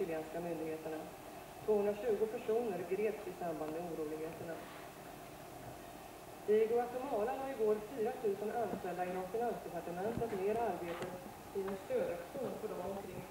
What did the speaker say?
chilenska myndigheterna. 220 personer greps i samband med oroligheterna. I Guatemala har igår 4 000 anställda inom finansdepartementet mer arbete i en stödaktion för de omkring